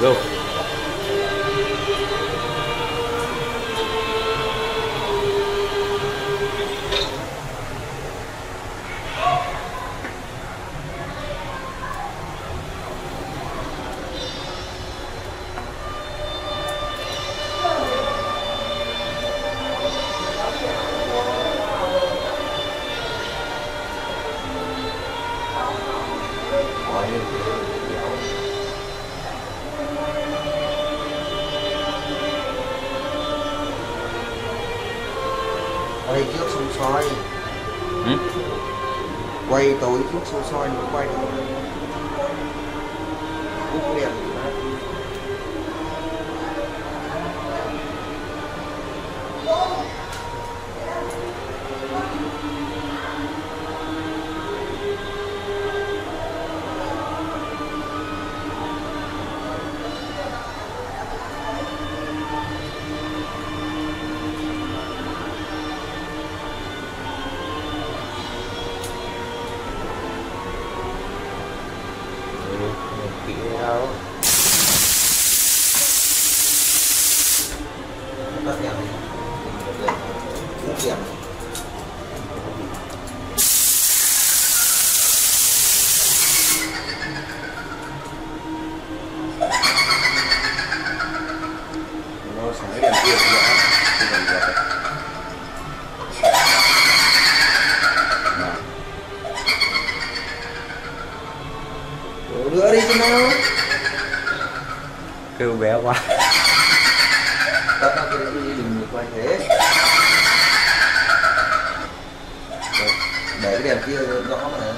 Go. Quay trước xong soi. Quay tối trước xong soi nó quay úp đèn. Kỹ đâu Tắt đèn đi. Úp đèn. Nó sáng đèn kia nữa. Nữa đi cho nào. kêu bé quá. Tắt nó cái đừng quay thế. Để cái đèn kia rõ mà.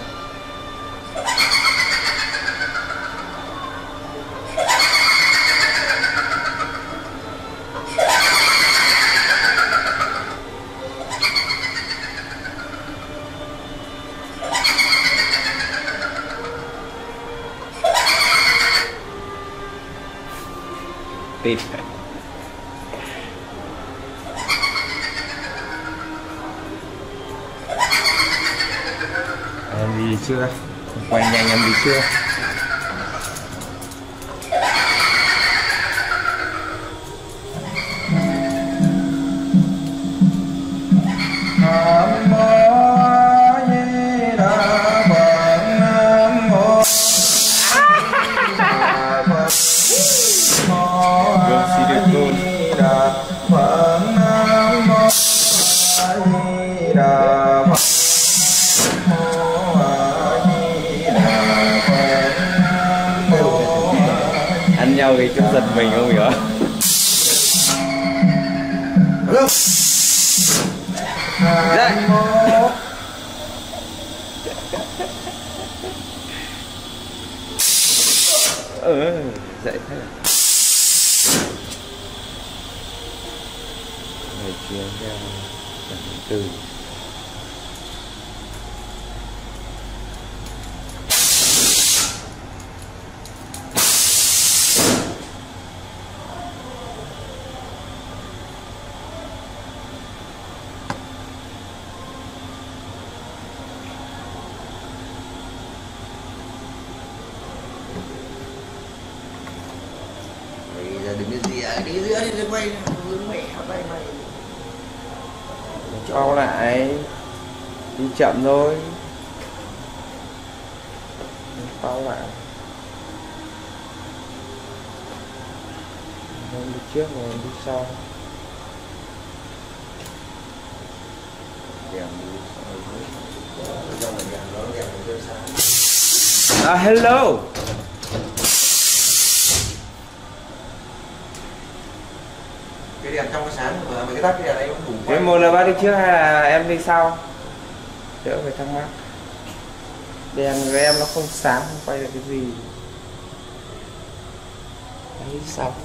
Tịt. Em đi chưa? Quay nhanh em đi chưa? Nam mô A Di Đà Phật. Nam mô A Di Đà Phật. Gồm xí được luôn. Đà Phật. Nam mô A Di Đà Phật. Nam mô A Di Đà Phật. Nam mô Ăn nhau thì chút giật mình không hiểu. Nam mô Dậy thế này. Ngày chuyến ra từ đừng cái gì à, đi giữa đi quay mẹ tay mày cho lại đi chậm thôi, bao lại không đi trước rồi đi sau. Hello. cái đèn trong cái sáng mà mấy cái tắt cái đèn này cũng đủ. Thế một là ba đi trước hay là em đi sau? Đỡ phải thắc mắc. Đèn của em nó không sáng, không quay được cái gì. Em đi sau.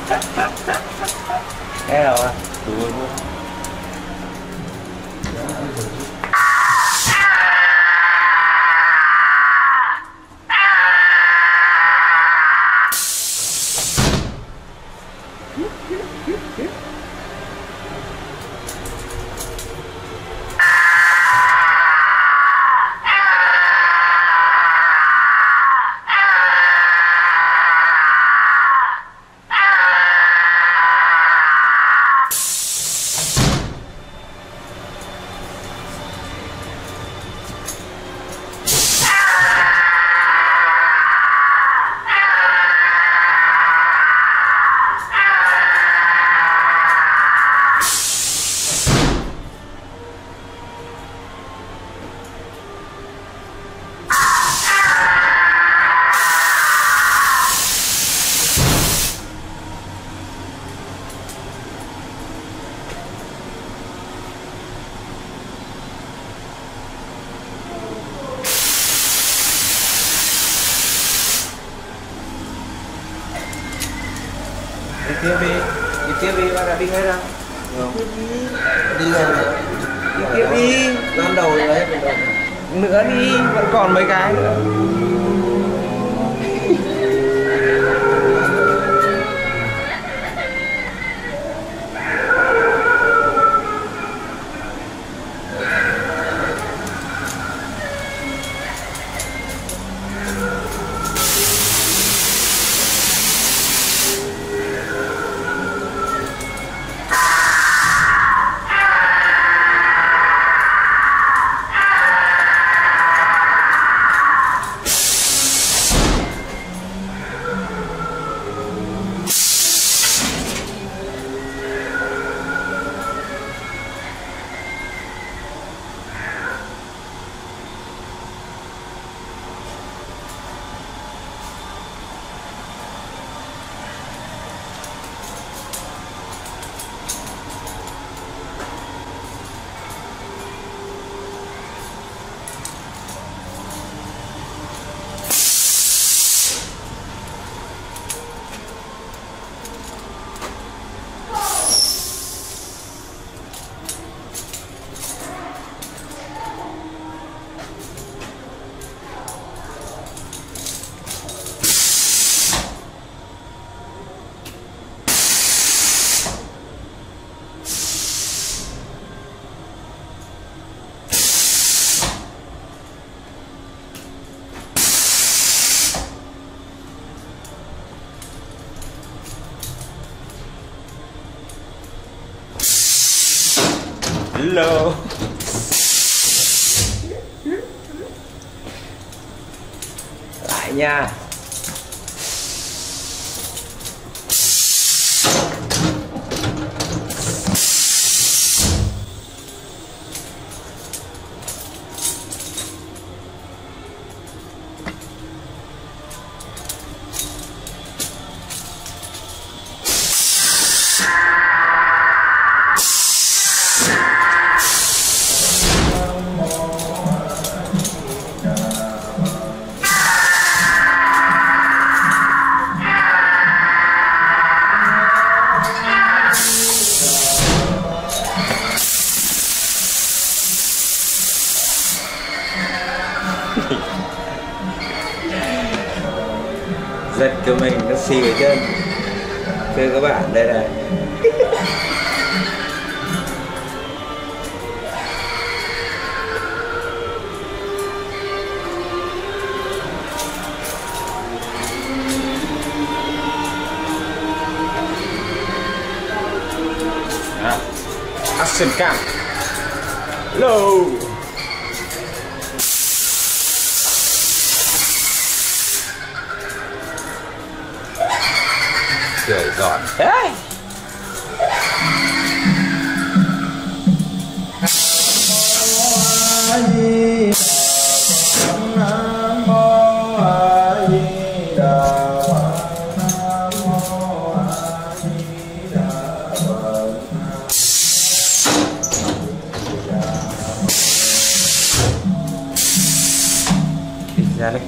Nghe rồi à? Đi tiếp đi, bạn đã đi ngay ra. Đi rồi. Đi tiếp đi. Làm đầu đấy, Nữa đi, vẫn còn mấy cái nữa. Hello. Lại nha. Giật của mình nó xì ở chân. Thưa các bạn, đây này. Action cam. Hello. Cười giòn thế. Ra đây.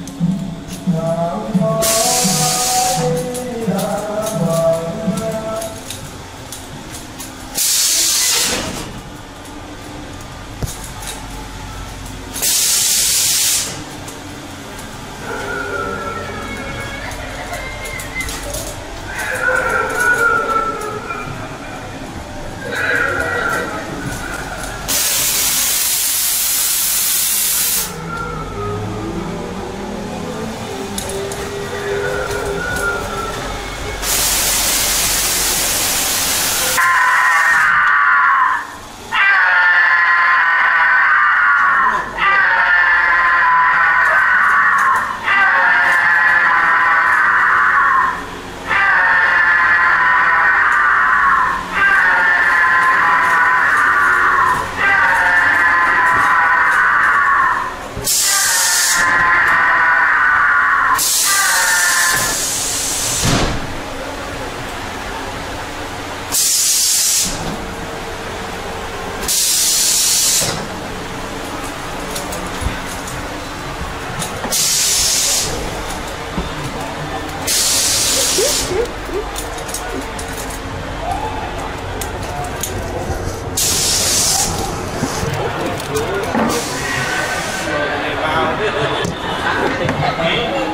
tình